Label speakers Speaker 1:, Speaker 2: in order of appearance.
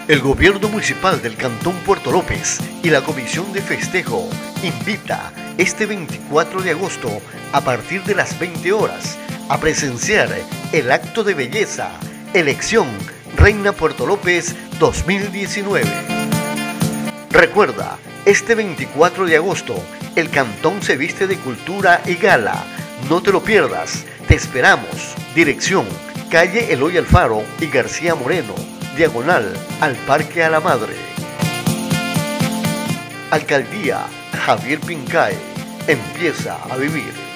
Speaker 1: El Gobierno Municipal del Cantón Puerto López y la Comisión de Festejo invita este 24 de agosto a partir de las 20 horas a presenciar el acto de belleza Elección Reina Puerto López 2019. Recuerda, este 24 de agosto el Cantón se viste de cultura y gala. No te lo pierdas, te esperamos. Dirección: calle Eloy Alfaro y García Moreno, diagonal al Parque a la Madre. Alcaldía Javier Pincae. Empieza a vivir.